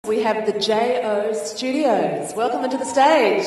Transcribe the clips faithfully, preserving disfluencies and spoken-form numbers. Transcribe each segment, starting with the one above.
We have the J O Studios. Welcome into the stage.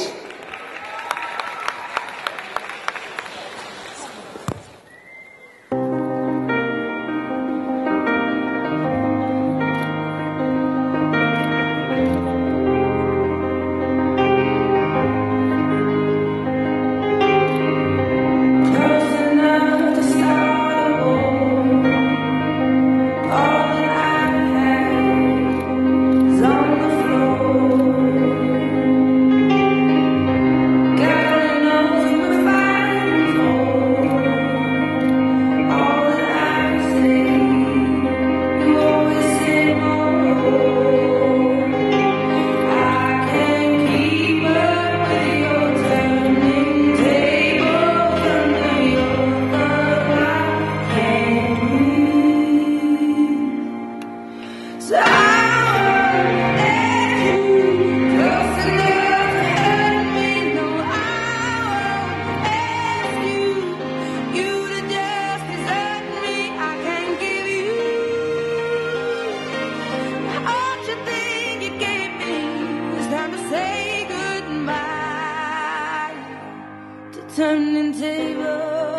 Turning tables,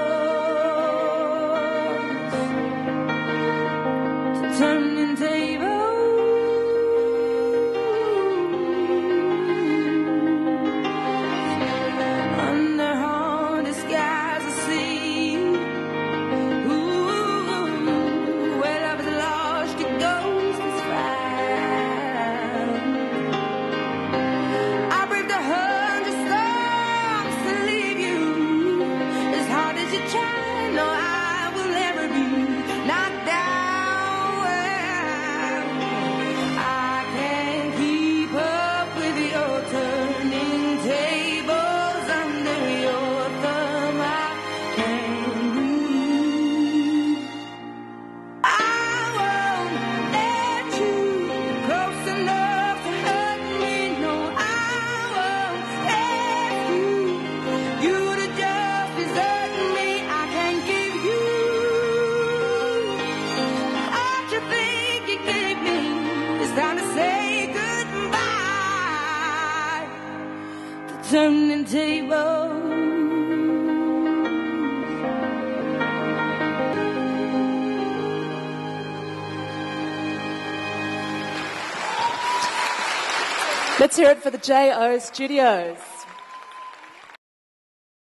to turning tables. Under haunted skies I see, ooh, where love is lost, your ghost is found. I braved a hundred storms to leave you. As hard as you try, no, I will never be knocked down. I can't keep up with your turning tables under your thumb. I can't breathe. I won't let you close enough to hurt me. No, I won't let you. You to just desert me. I can't give you what you think you gave me. It's time to say goodbye to turning tables. Let's hear it for the J O Studios.